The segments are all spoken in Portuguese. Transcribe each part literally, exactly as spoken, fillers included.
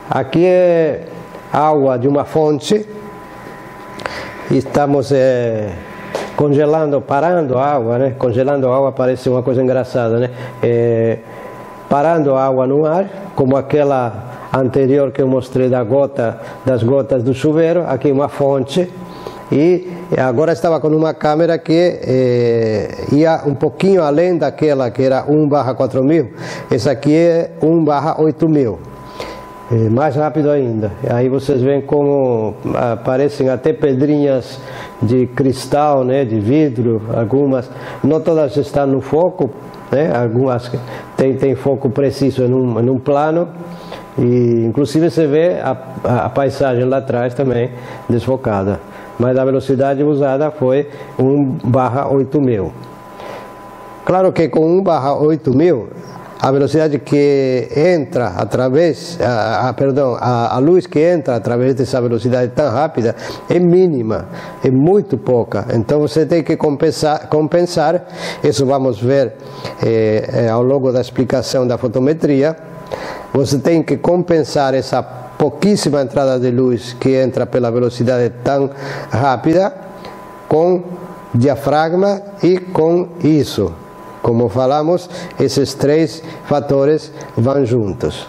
Aqui é água de uma fonte. Estamos é, congelando, parando a água, né? Congelando a água parece uma coisa engraçada, né? É, parando a água no ar, como aquela anterior que eu mostrei da gota, das gotas do chuveiro. Aqui uma fonte. E agora estava com uma câmera que eh, ia um pouquinho além daquela que era um barra quatro mil. Essa aqui é um barra oito mil. É mais rápido ainda. Aí vocês veem como aparecem até pedrinhas de cristal, né, de vidro, algumas, não todas estão no foco, né, algumas tem, tem foco preciso num, num plano, e inclusive você vê a, a paisagem lá atrás também desfocada. Mas a velocidade usada foi um barra oito mil. Claro que com um barra oito mil, a velocidade que entra através, a, a, perdão, a, a luz que entra através dessa velocidade tão rápida é mínima, é muito pouca. Então você tem que compensar, compensar isso vamos ver eh, ao longo da explicação da fotometria. Você tem que compensar essa pouquíssima entrada de luz que entra pela velocidade tão rápida com diafragma e com isso. Como falamos, esses três fatores vão juntos.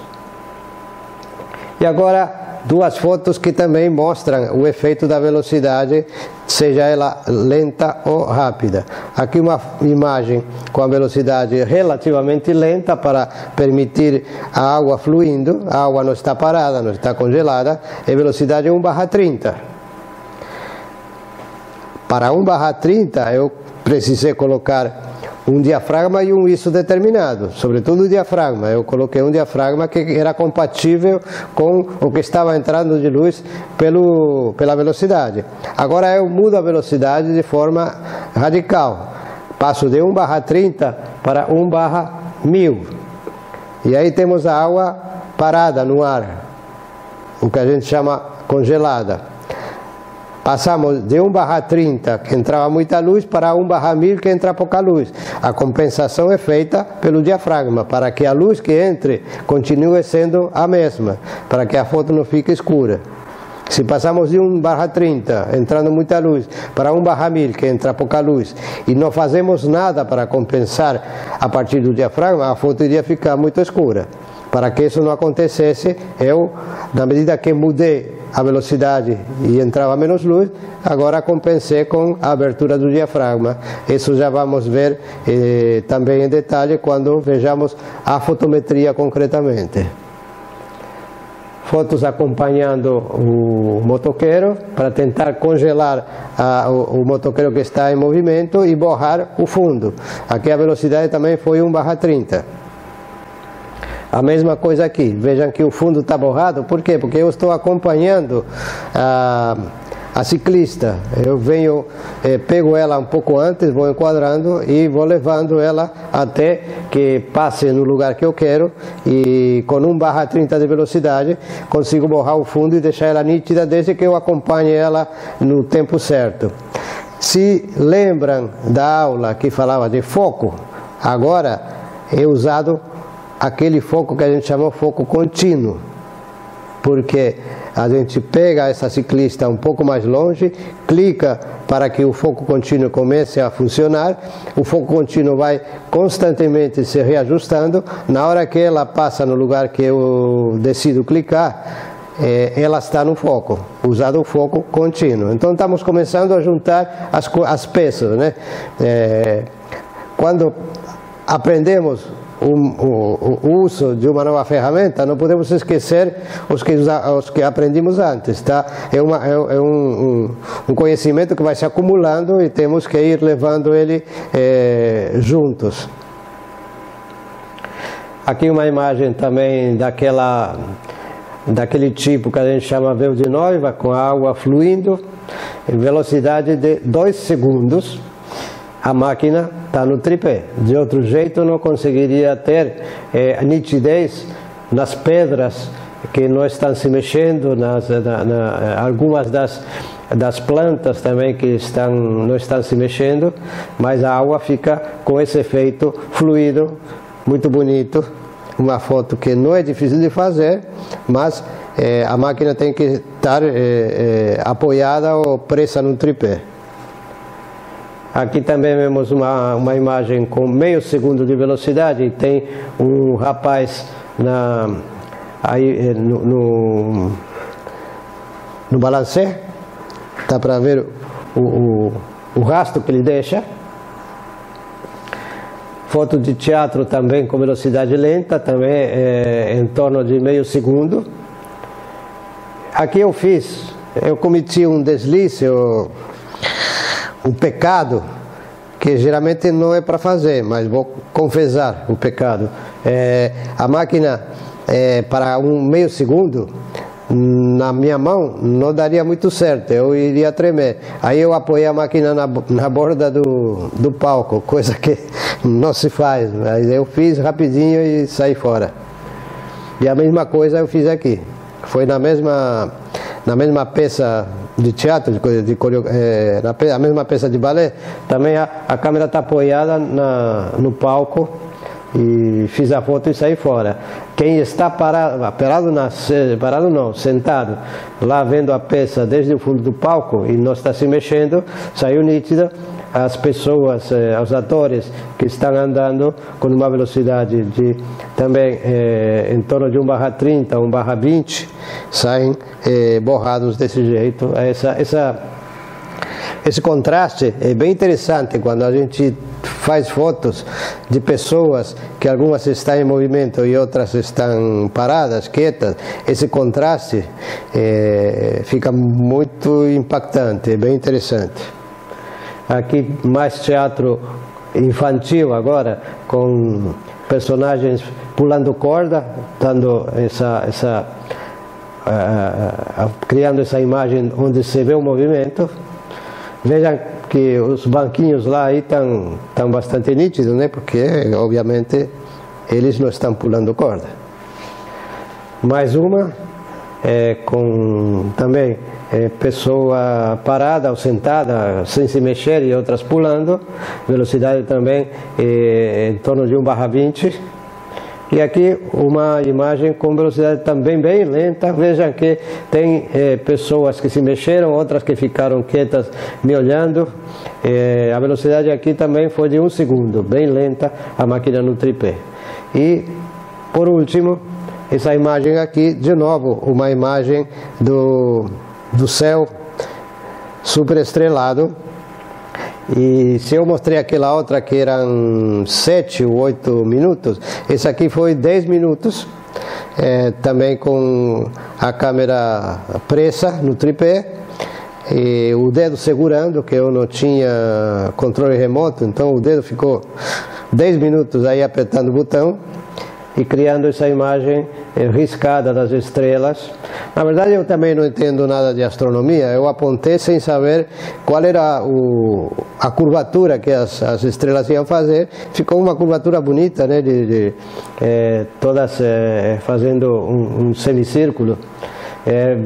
E agora, duas fotos que também mostram o efeito da velocidade, seja ela lenta ou rápida. Aqui uma imagem com a velocidade relativamente lenta para permitir a água fluindo. A água não está parada, não está congelada. E velocidade um barra trinta. Para um barra trinta eu precisei colocar um diafragma e um isso determinado, sobretudo o diafragma. Eu coloquei um diafragma que era compatível com o que estava entrando de luz pelo, pela velocidade. Agora eu mudo a velocidade de forma radical. Passo de um barra trinta para um barra mil. E aí temos a água parada no ar, o que a gente chama congelada. Passamos de um barra trinta, que entrava muita luz, para um barra mil, que entra pouca luz. A compensação é feita pelo diafragma, para que a luz que entre continue sendo a mesma, para que a foto não fique escura. Se passamos de um barra trinta, entrando muita luz, para um barra mil, que entra pouca luz, e não fazemos nada para compensar a partir do diafragma, a foto iria ficar muito escura. Para que isso não acontecesse, eu, na medida que mudei a velocidade e entrava menos luz, agora compensei com a abertura do diafragma. Isso já vamos ver eh, também em detalhe quando vejamos a fotometria concretamente. Fotos acompanhando o motoqueiro para tentar congelar a, o, o motoqueiro que está em movimento e borrar o fundo. Aqui a velocidade também foi um barra trinta. A mesma coisa aqui, vejam que o fundo está borrado. Por quê? Porque eu estou acompanhando a, a ciclista. Eu venho, eh, pego ela um pouco antes, vou enquadrando e vou levando ela até que passe no lugar que eu quero, e com um barra trinta de velocidade consigo borrar o fundo e deixar ela nítida desde que eu acompanhe ela no tempo certo. Se lembram da aula que falava de foco, agora é usado aquele foco que a gente chamou foco contínuo, porque a gente pega essa ciclista um pouco mais longe, clica para que o foco contínuo comece a funcionar, o foco contínuo vai constantemente se reajustando. Na hora que ela passa no lugar que eu decido clicar, eh, ela está no foco, usado o foco contínuo. Então estamos começando a juntar as, as peças, né? Eh, quando aprendemos O, o, o uso de uma nova ferramenta, não podemos esquecer os que, os que aprendimos antes, tá? É, uma, é, é um, um, um conhecimento que vai se acumulando e temos que ir levando ele é, juntos. Aqui uma imagem também daquela, daquele tipo que a gente chama véu de noiva, com a água fluindo em velocidade de dois segundos. A máquina está no tripé, de outro jeito não conseguiria ter eh, nitidez nas pedras que não estão se mexendo, nas, na, na, algumas das, das plantas também que estão, não estão se mexendo, mas a água fica com esse efeito fluido, muito bonito. Uma foto que não é difícil de fazer, mas é, a máquina tem que estar é, é, apoiada ou presa no tripé. Aqui também vemos uma, uma imagem com meio segundo de velocidade e tem um rapaz na, aí, no, no, no balancê. Dá para ver o, o, o rastro que ele deixa. Foto de teatro também com velocidade lenta, também é, em torno de meio segundo. Aqui eu fiz, eu cometi um deslize, ou um pecado, que geralmente não é para fazer, mas vou confessar o pecado. É, a máquina, é, para um meio segundo, na minha mão, não daria muito certo, eu iria tremer. Aí eu apoiei a máquina na, na borda do, do palco, coisa que não se faz, mas eu fiz rapidinho e saí fora. E a mesma coisa eu fiz aqui, foi na mesma, na mesma peça de teatro, de, de, é, na, a mesma peça de balé, também a, a câmera está apoiada na, no palco, e fiz a foto e saí fora. Quem está parado, parado, na, parado não, sentado, lá vendo a peça desde o fundo do palco e não está se mexendo, saiu nítida. As pessoas, eh, os atores que estão andando com uma velocidade de também eh, em torno de um barra trinta, um barra vinte, saem eh, borrados desse jeito. Essa, essa, esse contraste é bem interessante quando a gente faz fotos de pessoas que algumas estão em movimento e outras estão paradas, quietas. Esse contraste eh, fica muito impactante, é bem interessante. Aqui mais teatro infantil agora, com personagens pulando corda, dando essa, essa, uh, uh, criando essa imagem onde se vê o movimento. Vejam que os banquinhos lá estão estão bastante nítidos, né? Porque obviamente eles não estão pulando corda. Mais uma é, com também é, pessoa parada ou sentada sem se mexer e outras pulando, velocidade também é, em torno de um barra vinte. E aqui uma imagem com velocidade também bem lenta. Vejam que tem é, pessoas que se mexeram, outras que ficaram quietas me olhando. É, a velocidade aqui também foi de um segundo, bem lenta a máquina no tripé. E por último, essa imagem aqui, de novo, uma imagem do, do céu super estrelado. E se eu mostrei aquela outra que eram sete ou oito minutos, esse aqui foi dez minutos, é, também com a câmera presa no tripé, e o dedo segurando, que eu não tinha controle remoto, então o dedo ficou dez minutos aí apertando o botão e criando essa imagem é, riscada das estrelas. Na verdade eu também não entendo nada de astronomia, eu apontei sem saber qual era o, a curvatura que as, as estrelas iam fazer. Ficou uma curvatura bonita, né, de, de é, todas é, fazendo um, um semicírculo. É,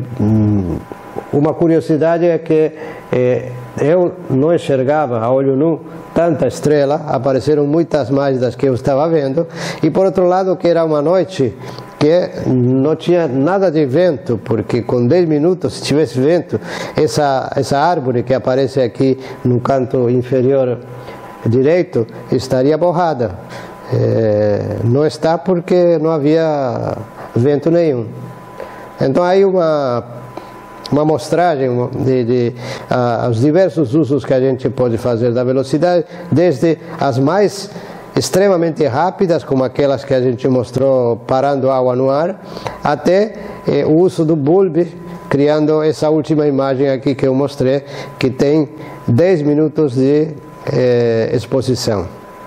uma curiosidade é que é, eu não enxergava a olho nu tanta estrela, apareceram muitas mais das que eu estava vendo, e por outro lado que era uma noite que não tinha nada de vento, porque com dez minutos, se tivesse vento, essa, essa árvore que aparece aqui no canto inferior direito estaria borrada. É, não está porque não havia vento nenhum. Então aí uma uma amostragem de, de uh, os diversos usos que a gente pode fazer da velocidade, desde as mais extremamente rápidas, como aquelas que a gente mostrou parando água no ar, até eh, o uso do bulb, criando essa última imagem aqui que eu mostrei, que tem dez minutos de eh, exposição.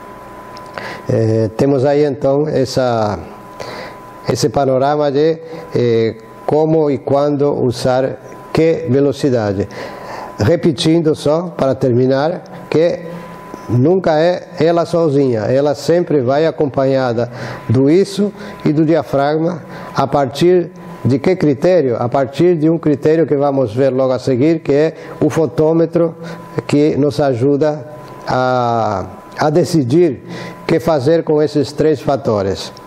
Eh, temos aí então essa, esse panorama de eh, como e quando usar que velocidade. Repetindo só, para terminar, que nunca é ela sozinha, ela sempre vai acompanhada do isso e do diafragma. A partir de que critério? A partir de um critério que vamos ver logo a seguir, que é o fotômetro, que nos ajuda a, a decidir o que fazer com esses três fatores.